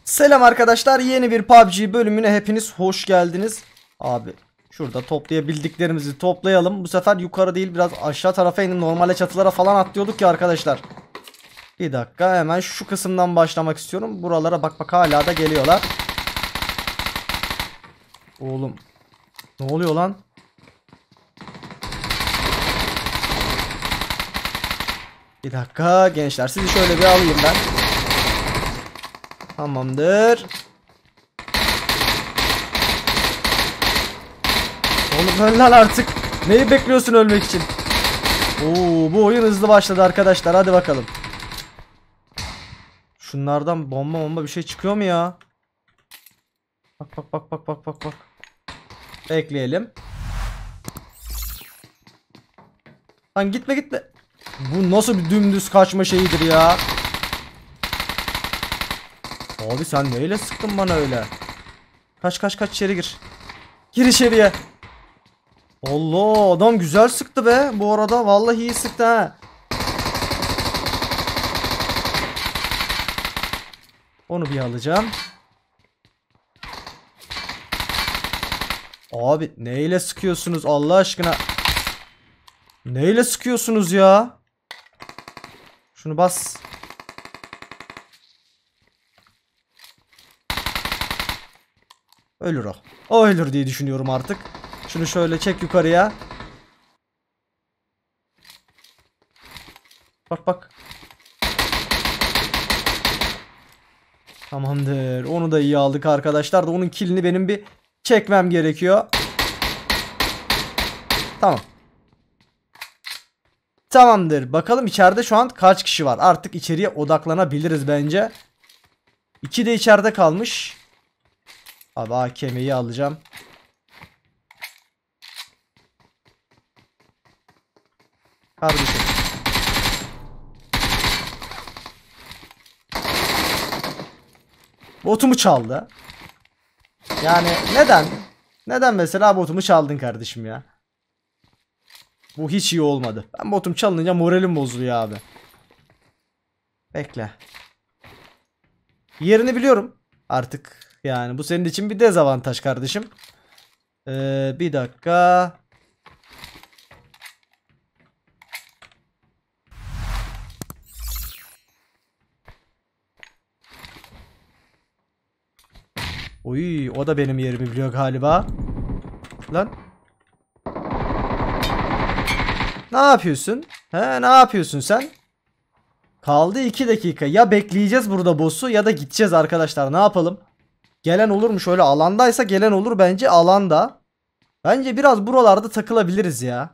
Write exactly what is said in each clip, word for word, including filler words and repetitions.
Selam arkadaşlar, yeni bir P U B G bölümüne hepiniz hoş geldiniz. Abi şurada toplayabildiklerimizi toplayalım. Bu sefer yukarı değil, biraz aşağı tarafa inin. Normalde çatılara falan atlıyorduk ya arkadaşlar. Bir dakika, hemen şu kısımdan başlamak istiyorum. Buralara bak bak, hala da geliyorlar. Oğlum ne oluyor lan? Bir dakika gençler, sizi şöyle bir alayım ben. Tamamdır. Oğlum öl lan artık. Neyi bekliyorsun ölmek için? Oo, bu oyun hızlı başladı arkadaşlar. Hadi bakalım. Şunlardan bomba bomba bir şey çıkıyor mu ya? Bak bak bak bak bak bak bak. Bekleyelim. Lan gitme gitme. Bu nasıl bir dümdüz kaçma şeyidir ya? Abi sen neyle sıktın bana öyle? Kaç kaç kaç, içeri gir. Gir içeriye. Allah, adam güzel sıktı be. Bu arada vallahi iyi sıktı ha. Onu bir alacağım. Abi neyle sıkıyorsunuz Allah aşkına? Neyle sıkıyorsunuz ya? Şunu bas. Ölür o. O ölür diye düşünüyorum artık. Şunu şöyle çek yukarıya. Bak bak. Tamamdır. Onu da iyi aldık arkadaşlar. Da onun killini benim bir çekmem gerekiyor. Tamam. Tamamdır. Bakalım içeride şu an kaç kişi var. Artık içeriye odaklanabiliriz bence. İki de içeride kalmış. Abi A K M'yi alacağım. Kardeşim. Botumu çaldı. Yani neden? Neden mesela botumu çaldın kardeşim ya? Bu hiç iyi olmadı. Ben botum çalınınca moralim bozuluyor abi. Bekle. Yerini biliyorum artık. Yani bu senin için bir dezavantaj kardeşim. Ee, bir dakika. Oy, o da benim yerimi biliyor galiba. Lan. Ne yapıyorsun? He, ne yapıyorsun sen? Kaldı iki dakika. Ya bekleyeceğiz burada boss'u ya da gideceğiz arkadaşlar. Ne yapalım? Gelen olur mu? Şöyle alandaysa gelen olur bence, alanda. Bence biraz buralarda takılabiliriz ya.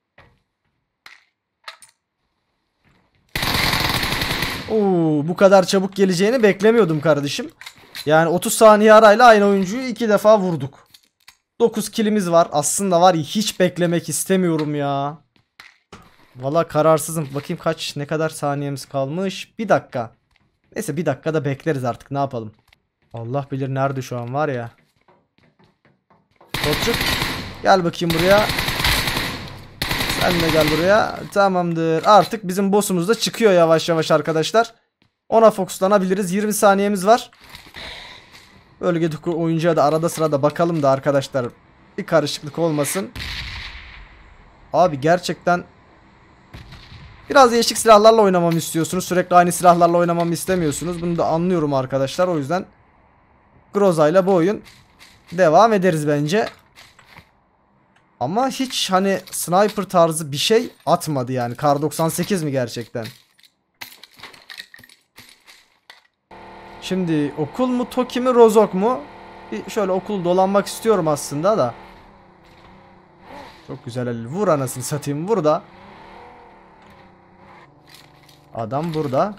Oo, bu kadar çabuk geleceğini beklemiyordum kardeşim. Yani otuz saniye arayla aynı oyuncuyu iki defa vurduk. dokuz killimiz var. Aslında var ya, hiç beklemek istemiyorum ya. Valla kararsızım. Bakayım kaç, ne kadar saniyemiz kalmış. Bir dakika. Neyse, bir dakikada bekleriz artık, ne yapalım. Allah bilir nerede şu an var ya. Topçuk. Gel bakayım buraya. Sen de gel buraya. Tamamdır. Artık bizim boss'umuz da çıkıyor yavaş yavaş arkadaşlar. Ona fokuslanabiliriz. yirmi saniyemiz var. Bölgedeki oyuncuya da arada sırada bakalım da arkadaşlar. Bir karışıklık olmasın. Abi gerçekten biraz değişik silahlarla oynamamı istiyorsunuz. Sürekli aynı silahlarla oynamamı istemiyorsunuz. Bunu da anlıyorum arkadaşlar. O yüzden Groza ile bu oyun devam ederiz bence. Ama hiç hani sniper tarzı bir şey atmadı yani. Kar doksan sekiz mi gerçekten? Şimdi okul mu, Toki mi, Rozok mu? Bir şöyle okul dolanmak istiyorum aslında da. Çok güzel. Vur anasını satayım, vur da. Adam burada.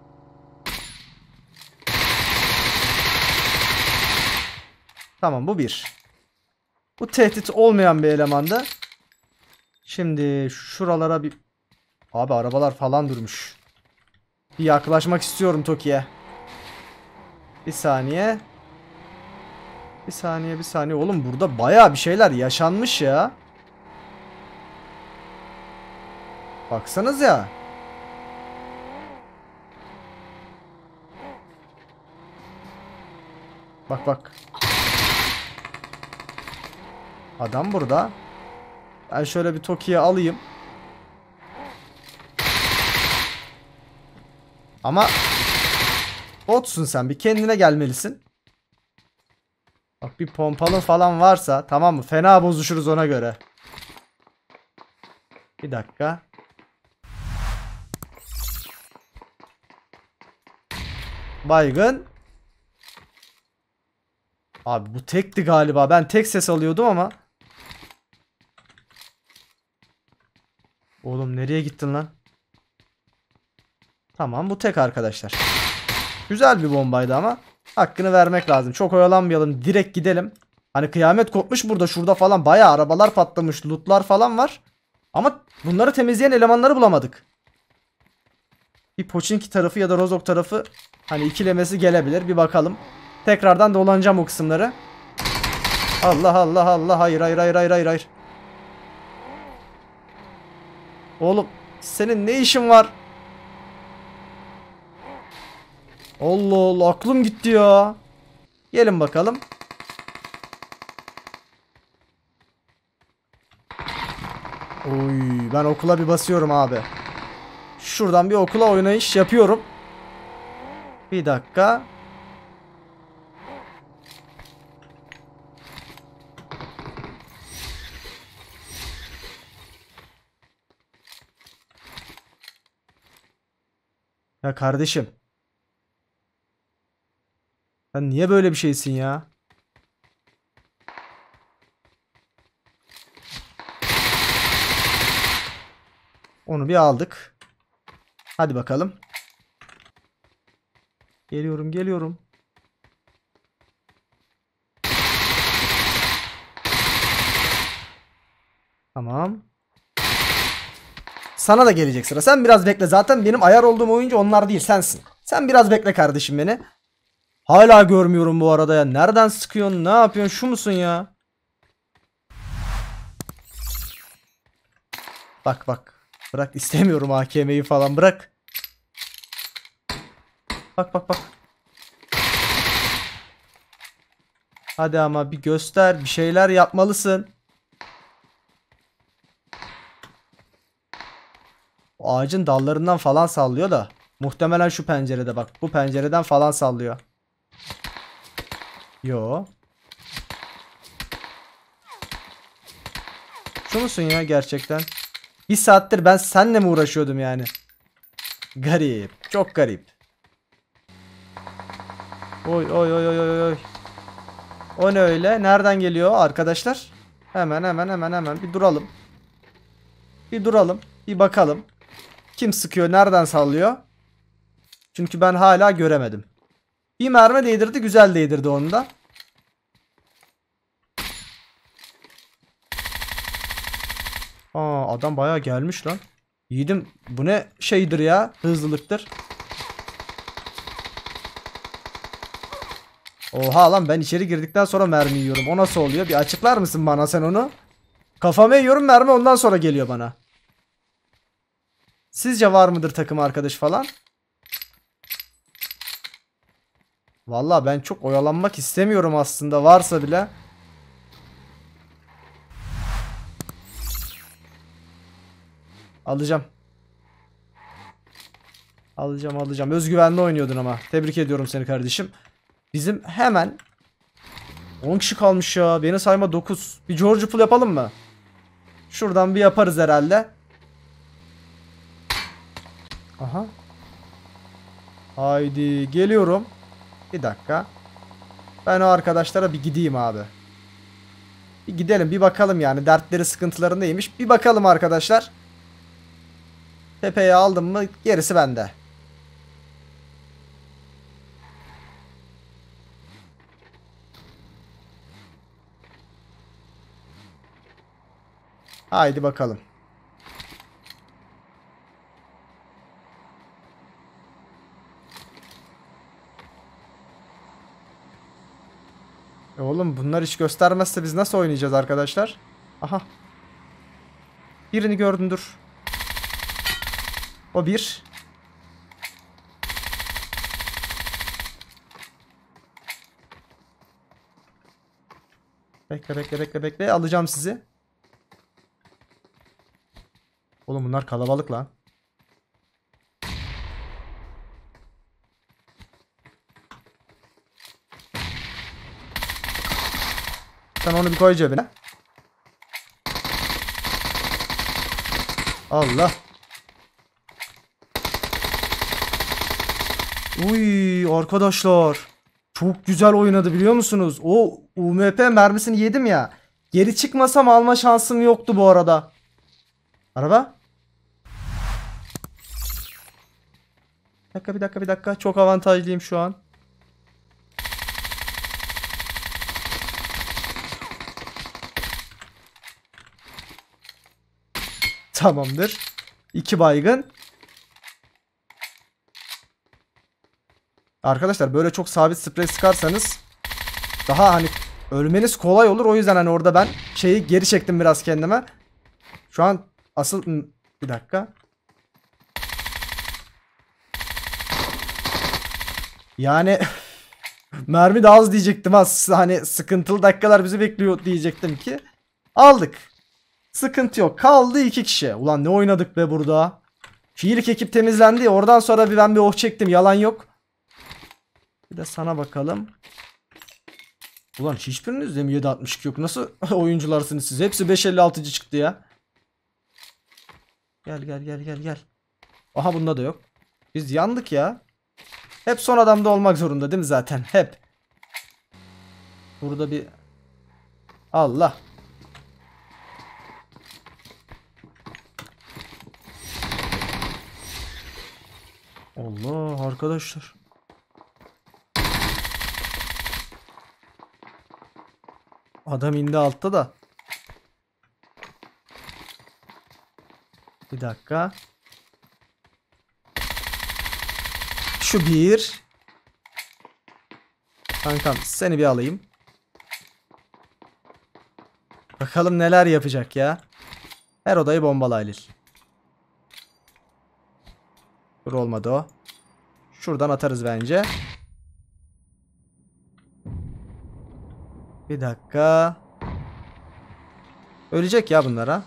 Tamam, bu bir. Bu tehdit olmayan bir elemandı. Şimdi şuralara bir... Abi arabalar falan durmuş. Bir yaklaşmak istiyorum Toki'ye. Bir saniye. Bir saniye bir saniye. Oğlum burada baya bir şeyler yaşanmış ya. Baksanız ya. Bak bak. Adam burada. Ben şöyle bir Toki'yi alayım. Ama botsun sen. Bir kendine gelmelisin. Bak bir pompalın falan varsa tamam mı? Fena bozuşuruz ona göre. Bir dakika. Baygın. Abi bu tekti galiba. Ben tek ses alıyordum ama. Oğlum nereye gittin lan? Tamam bu tek arkadaşlar. Güzel bir bombaydı ama. Hakkını vermek lazım. Çok oyalanmayalım. Direkt gidelim. Hani kıyamet kopmuş burada. Şurada falan bayağı arabalar patlamış. Lootlar falan var. Ama bunları temizleyen elemanları bulamadık. Bir Pochinki tarafı ya da Rozok tarafı hani ikilemesi gelebilir. Bir bakalım. Tekrardan dolanacağım o kısımları. Allah Allah Allah. Hayır hayır hayır hayır hayır hayır. Oğlum senin ne işin var? Allah Allah aklım gitti ya. Gelin bakalım. Oy ben okula bir basıyorum abi. Şuradan bir okula oynayış yapıyorum. Bir dakika. Ya kardeşim. Sen niye böyle bir şeysin ya? Onu bir aldık. Hadi bakalım. Geliyorum geliyorum. Tamam. Sana da gelecek sıra. Sen biraz bekle. Zaten benim ayar olduğum oyuncu onlar değil sensin. Sen biraz bekle kardeşim beni. Hala görmüyorum bu arada ya. Nereden sıkıyorsun? Ne yapıyorsun? Şu musun ya? Bak bak. Bırak istemiyorum A K M'yi falan bırak. Bak bak bak. Hadi ama bir göster. Bir şeyler yapmalısın. O ağacın dallarından falan sallıyor da. Muhtemelen şu pencerede bak. Bu pencereden falan sallıyor. Yo. Şu musun ya gerçekten? Bir saattir ben seninle mi uğraşıyordum yani? Garip. Çok garip. Oy oy oy oy oy oy. O ne öyle? Nereden geliyor arkadaşlar? Hemen hemen hemen hemen bir duralım. Bir duralım. Bir bakalım. Kim sıkıyor? Nereden sallıyor? Çünkü ben hala göremedim. Bir mermi değdirdi. Güzel değdirdi onu da. Aa adam bayağı gelmiş lan. Yiğidim bu ne şeydir ya? Hızlılıktır. Oha lan ben içeri girdikten sonra mermi yiyorum. O nasıl oluyor? Bir açıklar mısın bana sen onu? Kafama yiyorum mermi ondan sonra geliyor bana. Sizce var mıdır takım arkadaş falan? Vallahi ben çok oyalanmak istemiyorum aslında varsa bile. Alacağım. Alacağım alacağım. Özgüvenli oynuyordun ama. Tebrik ediyorum seni kardeşim. Bizim hemen on kişi kalmış ya. Beni sayma dokuz. Bir George Pool yapalım mı? Şuradan bir yaparız herhalde. Aha. Haydi geliyorum. Bir dakika. Ben o arkadaşlara bir gideyim abi. Bir gidelim bir bakalım yani dertleri sıkıntıları neymiş. Bir bakalım arkadaşlar. Tepeyi aldım mı gerisi bende. Haydi bakalım. E oğlum bunlar hiç göstermezse biz nasıl oynayacağız arkadaşlar? Aha. Birini gördüm dur. O bir. Bekle bekle bekle bekle. Alacağım sizi. Oğlum bunlar kalabalık lan. Sen onu bir koy cebine. Allah. Uy arkadaşlar. Çok güzel oynadı biliyor musunuz? O U M P mermisini yedim ya. Geri çıkmasam alma şansım yoktu bu arada. Araba. Bir dakika bir dakika bir dakika. Çok avantajlıyım şu an. Tamamdır. İki baygın. Arkadaşlar böyle çok sabit sprey sıkarsanız daha hani ölmeniz kolay olur. O yüzden hani orada ben şeyi geri çektim biraz kendime. Şu an asıl bir dakika. Yani mermi daha az diyecektim az. Hani sıkıntılı dakikalar bizi bekliyor diyecektim ki. Aldık. Sıkıntı yok. Kaldı iki kişi. Ulan ne oynadık be burada. Şu ilk ekip temizlendi. Oradan sonra bir ben bir oh çektim. Yalan yok. Bir de sana bakalım. Ulan hiçbirinizde mi yedi altmış iki yok? Nasıl oyuncularsınız siz? Hepsi beş elli altıcı çıktı ya. Gel gel gel gel gel. Aha bunda da yok. Biz yandık ya. Hep son adamda olmak zorunda değil mi zaten? Hep. Burada bir... Allah. Allah arkadaşlar. Adam indi altta da. Bir dakika. Şu bir. Kankam seni bir alayım. Bakalım neler yapacak ya. Her odayı bombala Halil. Dur olmadı o. Şuradan atarız bence. Bir dakika. Ölecek ya bunlara.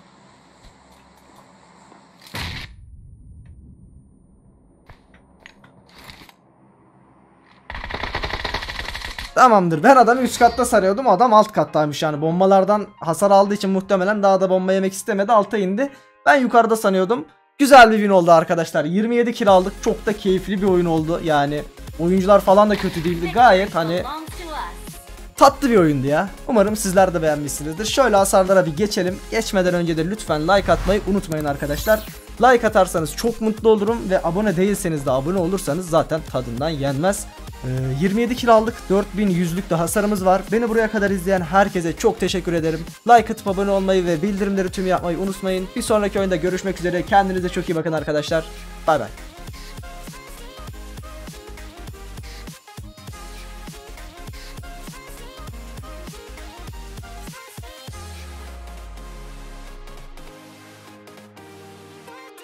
Tamamdır. Ben adamı üst katta sarıyordum. Adam alt kattaymış yani. Bombalardan hasar aldığı için muhtemelen daha da bomba yemek istemedi. Alta indi. Ben yukarıda sanıyordum. Güzel bir win oldu arkadaşlar. yirmi yedi kill aldık. Çok da keyifli bir oyun oldu. Yani oyuncular falan da kötü değildi. Gayet hani tatlı bir oyundu ya. Umarım sizler de beğenmişsinizdir. Şöyle hasarlara bir geçelim. Geçmeden önce de lütfen like atmayı unutmayın arkadaşlar. Like atarsanız çok mutlu olurum ve abone değilseniz de abone olursanız zaten tadından yenmez. Ee, yirmi yedi kill aldık. dört bin yüzlük de hasarımız var. Beni buraya kadar izleyen herkese çok teşekkür ederim. Like atıp abone olmayı ve bildirimleri tüm yapmayı unutmayın. Bir sonraki oyunda görüşmek üzere. Kendinize çok iyi bakın arkadaşlar. Bay bay.